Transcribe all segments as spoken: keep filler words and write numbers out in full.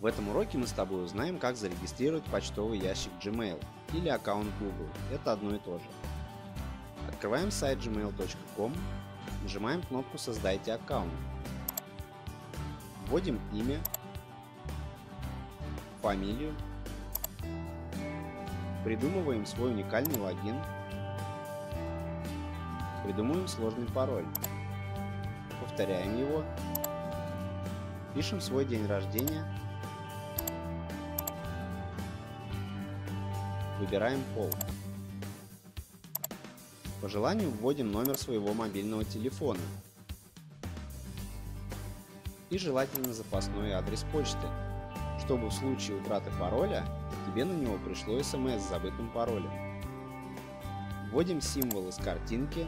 В этом уроке мы с тобой узнаем, как зарегистрировать почтовый ящик Gmail или аккаунт Google. Это одно и то же. Открываем сайт джимейл точка ком, нажимаем кнопку «Создайте аккаунт». Вводим имя, фамилию, придумываем свой уникальный логин, придумываем сложный пароль, повторяем его, пишем свой день рождения, выбираем пол. По желанию вводим номер своего мобильного телефона и желательно запасной адрес почты, чтобы в случае утраты пароля тебе на него пришло смс с забытым паролем. Вводим символ из картинки,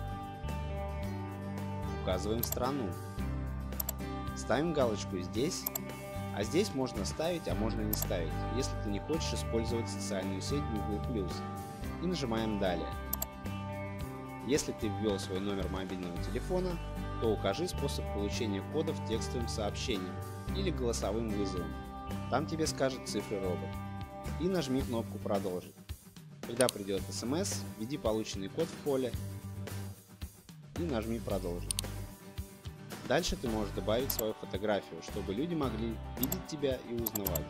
указываем страну, ставим галочку здесь, а здесь можно ставить, а можно не ставить, если ты не хочешь использовать социальную сеть Google плюс, и нажимаем «Далее». Если ты ввел свой номер мобильного телефона, то укажи способ получения кодов текстовым сообщением или голосовым вызовом. Там тебе скажет цифры робот. И нажми кнопку «Продолжить». Когда придет смс, введи полученный код в поле и нажми «Продолжить». Дальше ты можешь добавить свою фотографию, чтобы люди могли видеть тебя и узнавать.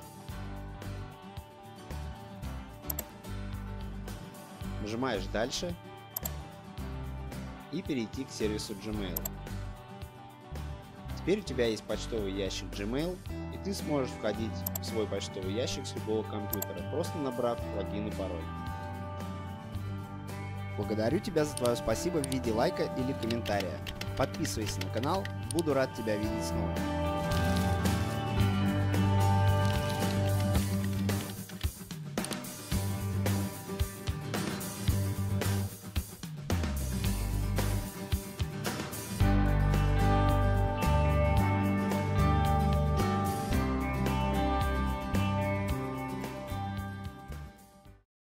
Нажимаешь «Дальше» и перейти к сервису Gmail. Теперь у тебя есть почтовый ящик Gmail, и ты сможешь входить в свой почтовый ящик с любого компьютера, просто набрав логин и пароль. Благодарю тебя за твое спасибо в виде лайка или комментария. Подписывайся на канал, буду рад тебя видеть снова.